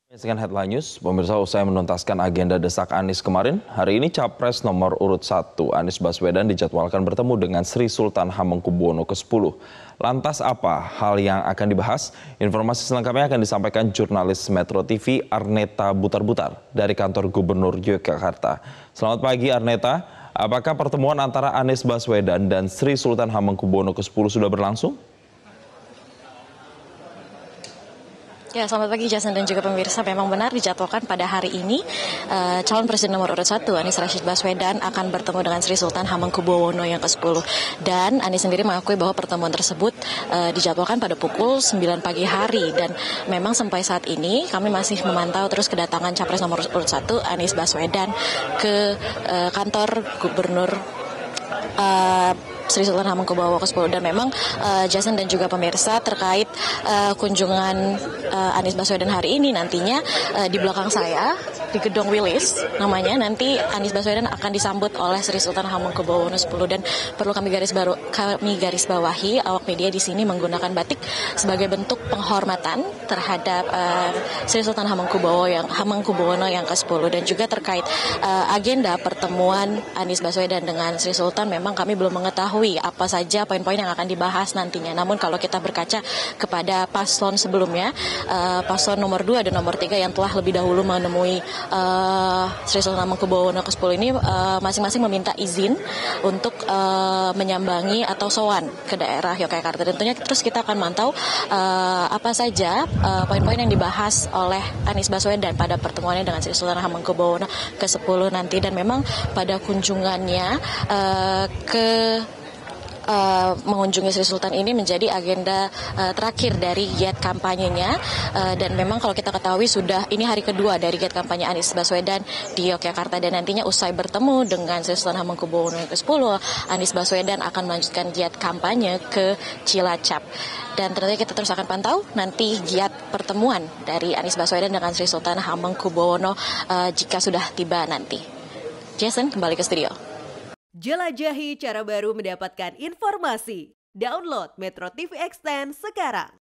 Menyaksikan Headline News, pemirsa usai menuntaskan agenda desak Anies kemarin, hari ini Capres nomor urut 1 Anies Baswedan dijadwalkan bertemu dengan Sri Sultan Hamengkubuwono ke-10. Lantas apa hal yang akan dibahas? Informasi selengkapnya akan disampaikan jurnalis Metro TV Arneta Butar-Butar dari kantor Gubernur Yogyakarta. Selamat pagi Arneta, apakah pertemuan antara Anies Baswedan dan Sri Sultan Hamengkubuwono ke-10 sudah berlangsung? Ya, selamat pagi Jason dan juga pemirsa. Memang benar dijadwalkan pada hari ini calon presiden nomor urut 1 Anies Rashid Baswedan akan bertemu dengan Sri Sultan Hamengkubuwono yang ke-10. Dan Anies sendiri mengakui bahwa pertemuan tersebut dijadwalkan pada pukul 9 pagi hari. Dan memang sampai saat ini kami masih memantau terus kedatangan capres nomor urut 1 Anies Baswedan ke kantor Gubernur Sri Sultan Hamengkubuwono ke-10. Dan memang Jason dan juga pemirsa terkait kunjungan Anies Baswedan hari ini, nantinya di belakang saya di Gedung Wilis namanya, nanti Anies Baswedan akan disambut oleh Sri Sultan Hamengkubuwono ke-10. Dan perlu kami garis bawahi, awak media di sini menggunakan batik sebagai bentuk penghormatan terhadap Sri Sultan Hamengkubuwono yang ke-10. Dan juga terkait agenda pertemuan Anies Baswedan dengan Sri Sultan, memang kami belum mengetahui apa saja poin-poin yang akan dibahas nantinya. Namun kalau kita berkaca kepada paslon sebelumnya, paslon nomor 2 dan nomor 3 yang telah lebih dahulu menemui Sri Sultan Hamengkubuwono ke-10 ini, masing-masing meminta izin untuk menyambangi atau sowan ke daerah Yogyakarta. Dan tentunya terus kita akan mantau apa saja poin-poin yang dibahas oleh Anies Baswedan pada pertemuannya dengan Sri Sultan Hamengkubuwono ke-10 nanti. Dan memang pada kunjungannya mengunjungi Sri Sultan ini menjadi agenda terakhir dari giat kampanyenya. Dan memang kalau kita ketahui ini hari kedua dari giat kampanye Anies Baswedan di Yogyakarta. Dan nantinya usai bertemu dengan Sri Sultan Hamengkubuwono ke-10, Anies Baswedan akan melanjutkan giat kampanye ke Cilacap. Dan tentunya kita terus akan pantau nanti giat pertemuan dari Anies Baswedan dengan Sri Sultan Hamengkubuwono jika sudah tiba nanti. Jason, kembali ke studio. Jelajahi cara baru mendapatkan informasi. Download Metro TV Extend sekarang.